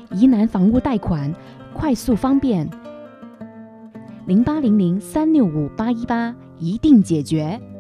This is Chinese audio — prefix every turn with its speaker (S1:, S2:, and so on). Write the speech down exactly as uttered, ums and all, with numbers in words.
S1: 疑难房屋贷款，快速方便，零八零零三六五八一八一定解决。